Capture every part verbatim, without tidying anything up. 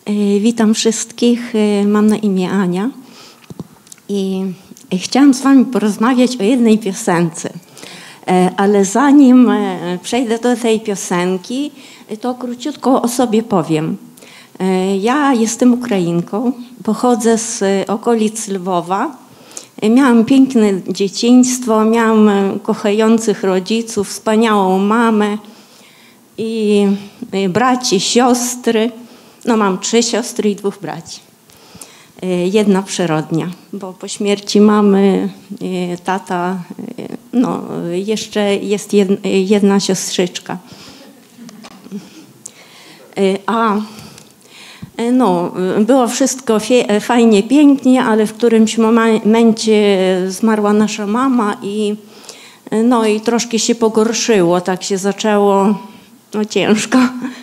Witam wszystkich, mam na imię Ania i chciałam z wami porozmawiać o jednej piosence, ale zanim przejdę do tej piosenki, to króciutko o sobie powiem. Ja jestem Ukrainką, pochodzę z okolic Lwowa. Miałam piękne dzieciństwo, miałam kochających rodziców, wspaniałą mamę i braci, siostry. No mam trzy siostry i dwóch braci. Jedna przyrodnia, bo po śmierci mamy tata, no jeszcze jest jedna siostrzyczka. A no, było wszystko fajnie, pięknie, ale w którymś momencie zmarła nasza mama i no i troszkę się pogorszyło, tak się zaczęło no, ciężko.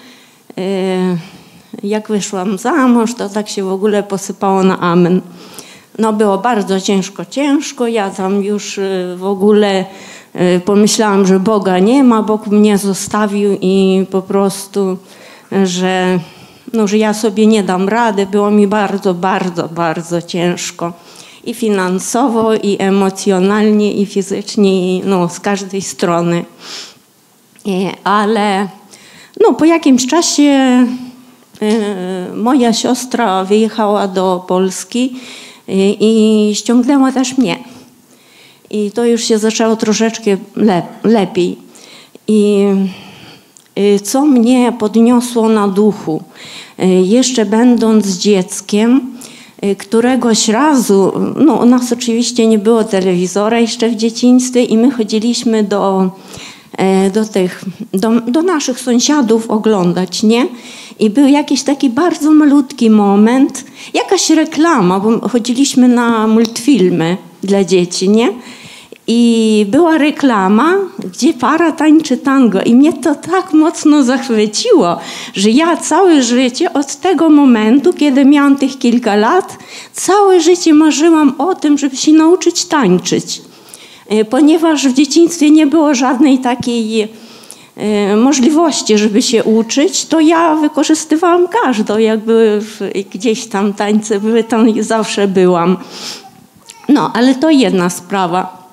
Jak wyszłam za mąż, to tak się w ogóle posypało na amen. No było bardzo ciężko, ciężko. Ja tam już w ogóle pomyślałam, że Boga nie ma, Bóg mnie zostawił i po prostu, że, no, że ja sobie nie dam rady. Było mi bardzo, bardzo, bardzo ciężko. I finansowo, i emocjonalnie, i fizycznie, i no, z każdej strony. I, ale no, po jakimś czasie moja siostra wyjechała do Polski i ściągnęła też mnie. I to już się zaczęło troszeczkę lep lepiej. I co mnie podniosło na duchu, jeszcze będąc dzieckiem, któregoś razu, no u nas oczywiście nie było telewizora jeszcze w dzieciństwie i my chodziliśmy do, do, tych, do, do naszych sąsiadów oglądać, nie? I był jakiś taki bardzo malutki moment, jakaś reklama, bo chodziliśmy na multfilmy dla dzieci, nie? I była reklama, gdzie para tańczy tango i mnie to tak mocno zachwyciło, że ja całe życie od tego momentu, kiedy miałam tych kilka lat, całe życie marzyłam o tym, żeby się nauczyć tańczyć. Ponieważ w dzieciństwie nie było żadnej takiej możliwości, żeby się uczyć, to ja wykorzystywałam każdą, jakby gdzieś tam tańce były, tam zawsze byłam. No, ale to jedna sprawa.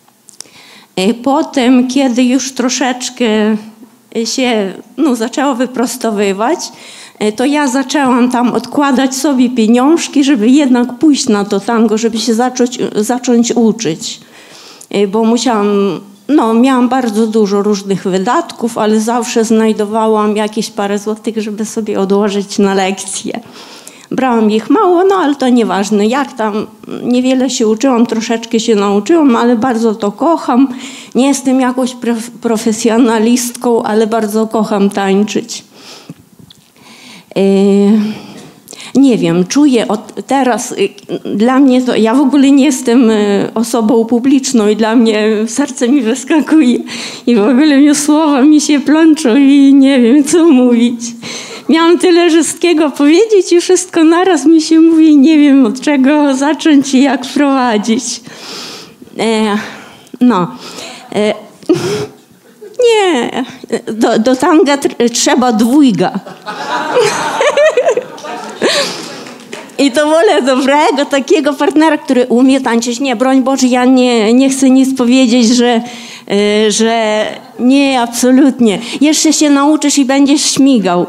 Potem, kiedy już troszeczkę się no, zaczęło wyprostowywać, to ja zaczęłam tam odkładać sobie pieniążki, żeby jednak pójść na to tango, żeby się zacząć, zacząć uczyć. Bo musiałam, no miałam bardzo dużo różnych wydatków, ale zawsze znajdowałam jakieś parę złotych, żeby sobie odłożyć na lekcje. Brałam ich mało, no ale to nieważne. Jak tam niewiele się uczyłam, troszeczkę się nauczyłam, ale bardzo to kocham. Nie jestem jakąś profesjonalistką, ale bardzo kocham tańczyć. Yy, nie wiem, czuję od teraz, dla mnie to, ja w ogóle nie jestem osobą publiczną i dla mnie serce mi wyskakuje i w ogóle mi słowa mi się plączą i nie wiem, co mówić. Miałam tyle wszystkiego powiedzieć i wszystko naraz mi się mówi, nie wiem od czego zacząć i jak prowadzić. E, no. E, nie, do, do tanga trzeba dwójga. I to wolę dobrego, takiego partnera, który umie tańczyć. Nie, broń Boże, ja nie, nie chcę nic powiedzieć, że, yy, że nie, absolutnie. Jeszcze się nauczysz i będziesz śmigał.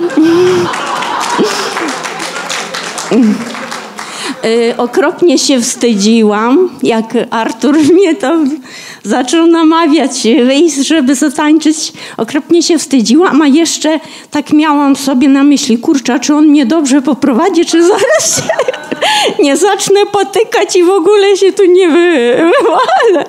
Yy, okropnie się wstydziłam, jak Artur mnie tam zaczął namawiać, wyjść, żeby zatańczyć. Okropnie się wstydziłam, a jeszcze tak miałam sobie na myśli, kurczę, czy on mnie dobrze poprowadzi, czy zaraz się nie zacznę potykać i w ogóle się tu nie wywalę.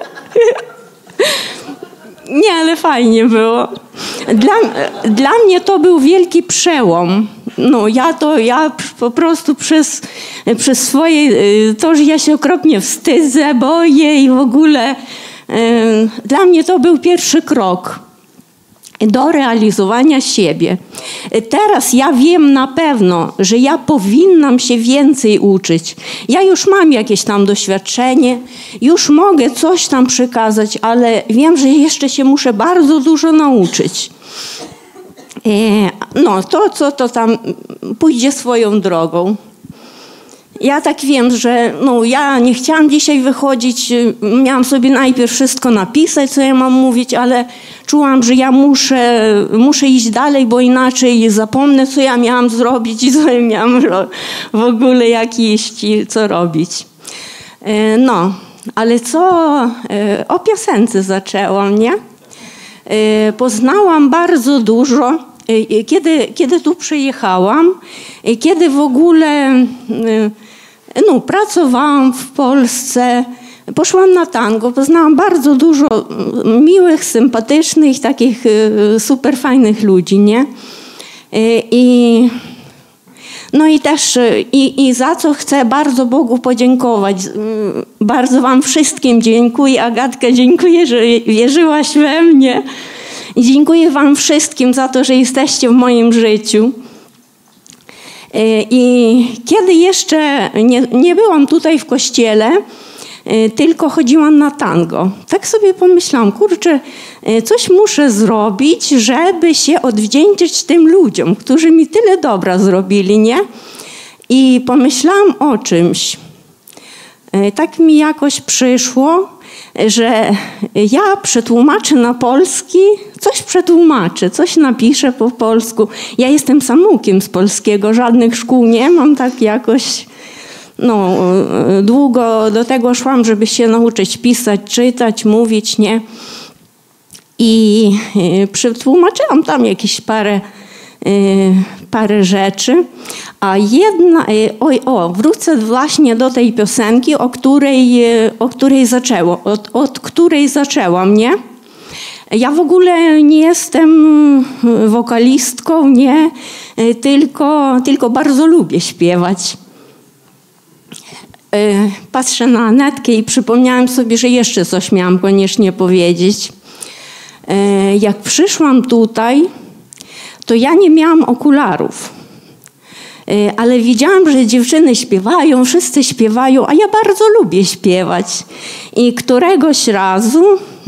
Nie, ale fajnie było. Dla, dla mnie to był wielki przełom. No ja to, ja po prostu przez, przez swoje, to, że ja się okropnie wstydzę, boję i w ogóle dla mnie to był pierwszy krok do realizowania siebie. Teraz ja wiem na pewno, że ja powinnam się więcej uczyć. Ja już mam jakieś tam doświadczenie, już mogę coś tam przekazać, ale wiem, że jeszcze się muszę bardzo dużo nauczyć. No, to co to tam pójdzie swoją drogą. Ja tak wiem, że no, ja nie chciałam dzisiaj wychodzić, miałam sobie najpierw wszystko napisać, co ja mam mówić, ale czułam, że ja muszę, muszę iść dalej, bo inaczej zapomnę, co ja miałam zrobić i co ja miałam w ogóle jak iść i co robić. No, ale co o piosence zaczęłam, nie? Poznałam bardzo dużo, kiedy, kiedy tu przyjechałam, kiedy w ogóle no, pracowałam w Polsce, poszłam na tango, poznałam bardzo dużo miłych, sympatycznych, takich super fajnych ludzi, nie? I, no i też i, i za co chcę bardzo Bogu podziękować. Bardzo wam wszystkim dziękuję. Agatka, dziękuję, że wierzyłaś we mnie. I dziękuję wam wszystkim za to, że jesteście w moim życiu. I kiedy jeszcze nie, nie byłam tutaj w kościele, tylko chodziłam na tango. Tak sobie pomyślałam, kurczę, coś muszę zrobić, żeby się odwdzięczyć tym ludziom, którzy mi tyle dobra zrobili, nie? I pomyślałam o czymś. Tak mi jakoś przyszło, że ja przetłumaczę na polski, coś przetłumaczę, coś napiszę po polsku. Ja jestem samoukiem z polskiego, żadnych szkół nie mam, tak jakoś no, długo do tego szłam, żeby się nauczyć pisać, czytać, mówić, nie? I przetłumaczyłam tam jakieś parę, parę rzeczy, a jedna, oj, o, wrócę właśnie do tej piosenki, o której, o której zaczęło, od, od której zaczęłam, nie? Ja w ogóle nie jestem wokalistką, nie, tylko, tylko bardzo lubię śpiewać. Patrzę na Anetkę i przypomniałam sobie, że jeszcze coś miałam koniecznie powiedzieć. Jak przyszłam tutaj, to ja nie miałam okularów. Ale widziałam, że dziewczyny śpiewają, wszyscy śpiewają, a ja bardzo lubię śpiewać. I któregoś razu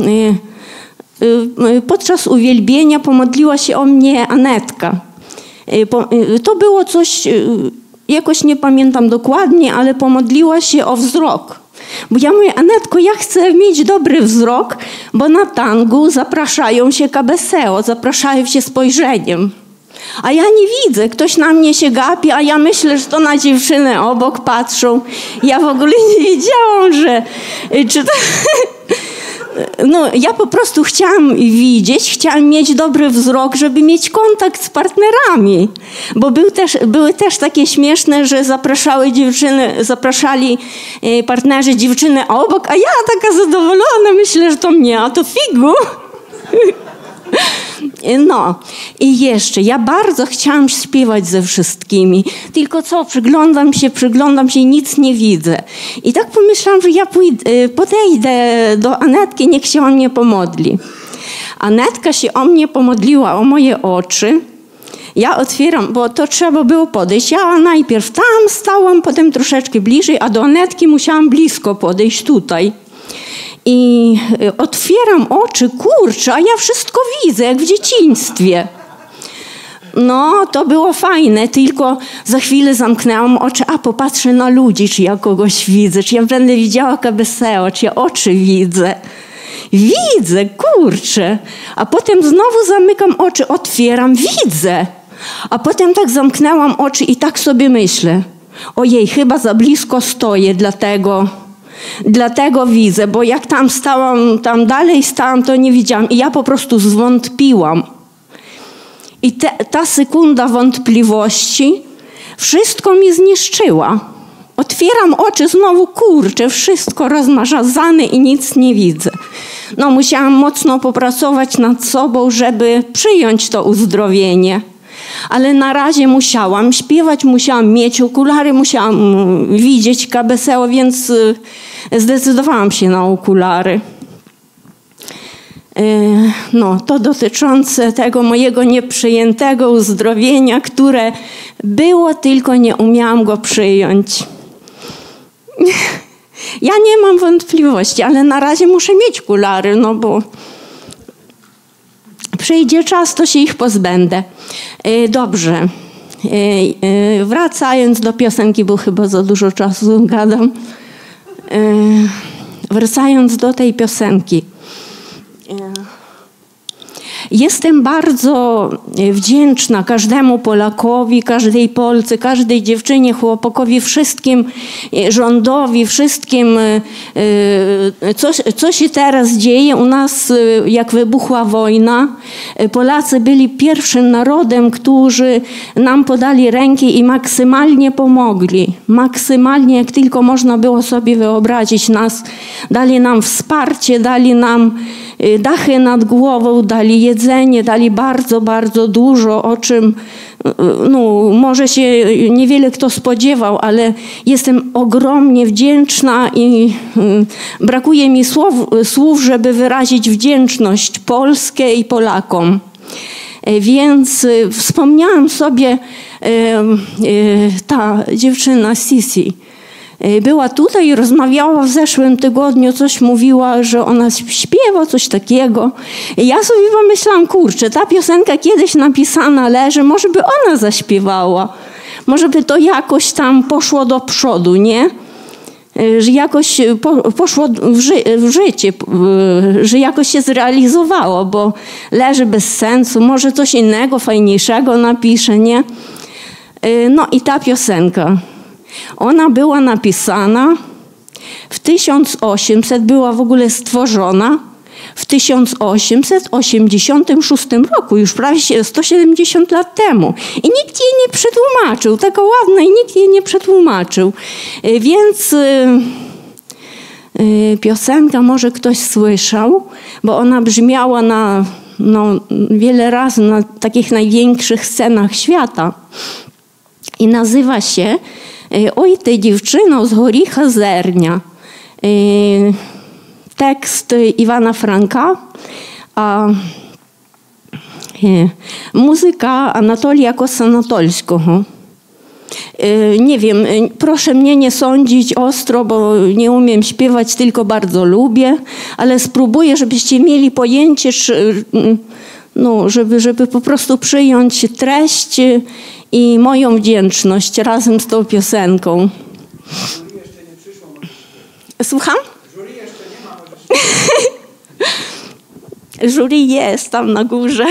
podczas uwielbienia pomodliła się o mnie Anetka. To było coś, jakoś nie pamiętam dokładnie, ale pomodliła się o wzrok. Bo ja mówię, Anetko, ja chcę mieć dobry wzrok, bo na tangu zapraszają się kabeseo, zapraszają się spojrzeniem. A ja nie widzę, ktoś na mnie się gapi, a ja myślę, że to na dziewczynę obok patrzą. Ja w ogóle nie wiedziałam, że... Czy to... No, ja po prostu chciałam widzieć, chciałam mieć dobry wzrok, żeby mieć kontakt z partnerami. Bo był też, były też takie śmieszne, że zapraszały dziewczyny, zapraszali partnerzy dziewczyny obok, a ja taka zadowolona, myślę, że to mnie, a to figu. No i jeszcze, ja bardzo chciałam śpiewać ze wszystkimi, tylko co, przyglądam się, przyglądam się i nic nie widzę. I tak pomyślałam, że ja pójdę, podejdę do Anetki, niech się o mnie pomodli. Anetka się o mnie pomodliła, o moje oczy. Ja otwieram, bo to trzeba było podejść. Ja najpierw tam stałam, potem troszeczkę bliżej, a do Anetki musiałam blisko podejść tutaj. I otwieram oczy, kurczę, a ja wszystko widzę, jak w dzieciństwie. No, to było fajne, tylko za chwilę zamknęłam oczy, a popatrzę na ludzi, czy ja kogoś widzę, czy ja będę widziała kabeseo, czy ja oczy widzę. Widzę, kurczę. A potem znowu zamykam oczy, otwieram, widzę. A potem tak zamknęłam oczy i tak sobie myślę, ojej, chyba za blisko stoję, dlatego... Dlatego widzę, bo jak tam stałam, tam dalej stałam, to nie widziałam. I ja po prostu zwątpiłam. I te, ta sekunda wątpliwości wszystko mi zniszczyła. Otwieram oczy znowu, kurczę, wszystko rozmazane i nic nie widzę. No, musiałam mocno popracować nad sobą, żeby przyjąć to uzdrowienie. Ale na razie musiałam śpiewać, musiałam mieć okulary, musiałam widzieć kabeseo, więc zdecydowałam się na okulary. No, to dotyczące tego mojego nieprzyjętego uzdrowienia, które było, tylko nie umiałam go przyjąć. Ja nie mam wątpliwości, ale na razie muszę mieć okulary, no bo przyjdzie czas, to się ich pozbędę. Dobrze. Wracając do piosenki, bo chyba za dużo czasu gadam. Wracając do tej piosenki. Jestem bardzo wdzięczna każdemu Polakowi, każdej Polce, każdej dziewczynie, chłopakowi, wszystkim rządowi, wszystkim, co, co się teraz dzieje. U nas, jak wybuchła wojna, Polacy byli pierwszym narodem, którzy nam podali rękę i maksymalnie pomogli. Maksymalnie, jak tylko można było sobie wyobrazić nas. Dali nam wsparcie, dali nam dachy nad głową, dali jedzenie, dali bardzo, bardzo dużo, o czym no, może się niewiele kto spodziewał, ale jestem ogromnie wdzięczna i brakuje mi słów, słów, żeby wyrazić wdzięczność Polsce i Polakom. Więc wspomniałam sobie, ta dziewczyna Sisi była tutaj i rozmawiała w zeszłym tygodniu, coś mówiła, że ona śpiewa, coś takiego. I ja sobie pomyślałam, kurczę, ta piosenka kiedyś napisana leży, może by ona zaśpiewała. Może by to jakoś tam poszło do przodu, nie? Że jakoś po, poszło w, ży, w życie, że jakoś się zrealizowało, bo leży bez sensu. Może coś innego, fajniejszego napisze, nie? No i ta piosenka. Ona była napisana w tysiąc osiemset, była w ogóle stworzona w tysiąc osiemset osiemdziesiątym szóstym roku, już prawie sto siedemdziesiąt lat temu. I nikt jej nie przetłumaczył, taka ładna i nikt jej nie przetłumaczył. Więc piosenka może ktoś słyszał, bo ona brzmiała na, no, wiele razy na takich największych scenach świata. I nazywa się Oj, ty dziewczyno z Goricha Zernia. Tekst Iwana Franka, a muzyka Anatolia Kosanatolskiego. Nie wiem, proszę mnie nie sądzić ostro, bo nie umiem śpiewać, tylko bardzo lubię, ale spróbuję, żebyście mieli pojęcie, no, żeby, żeby po prostu przyjąć treść i moją wdzięczność razem z tą piosenką. Jury jeszcze nie przyszło. Słucham? Jury jeszcze nie ma. Jury jest tam na górze.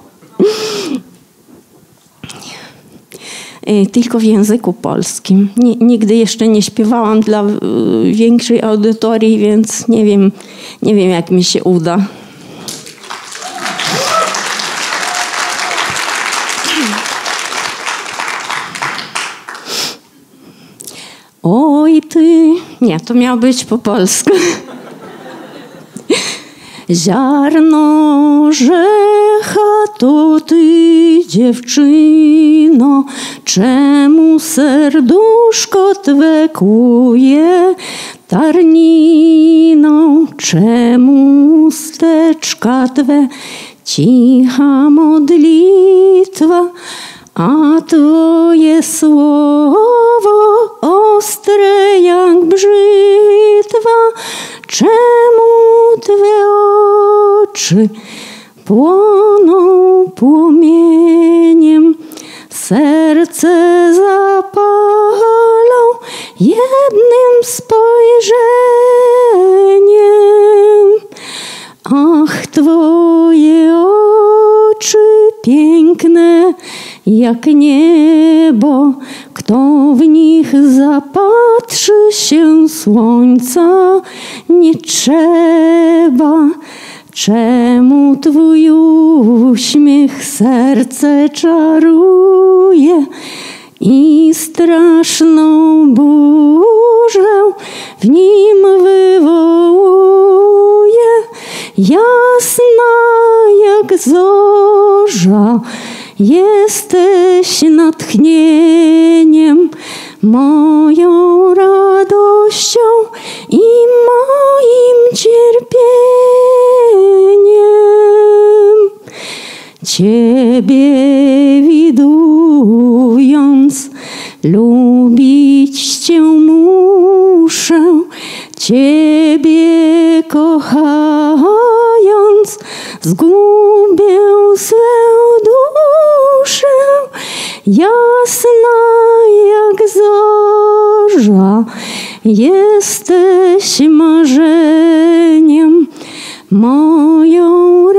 Tylko w języku polskim. Nigdy jeszcze nie śpiewałam dla większej audytorii, więc nie wiem, nie wiem jak mi się uda. Oj ty, nie, to miało być po polsku. Ziarno rzecha to ty, dziewczyno, czemu serduszko twe kłuje tarniną, czemu steczka twe cicha modlitwa, a twoje słowo ostre jak brzytwa, czemu twe oczy płoną płomieniem, serce zapalą jednym spojrzeniem. Ach, twoje oczy piękne jak niebo, kto w nich zapatrzy się, słońca nie trzeba. Czemu twój uśmiech serce czaruje i straszną burzę w nim wywołuje? Jasna jak zorza jesteś natchnieniem, moją radością i moim cierpieniem. Ciebie widując, lubić cię muszę, Ciebie kochając, zgubię swą duszę, jasna jak zorza, jesteś marzeniem, moją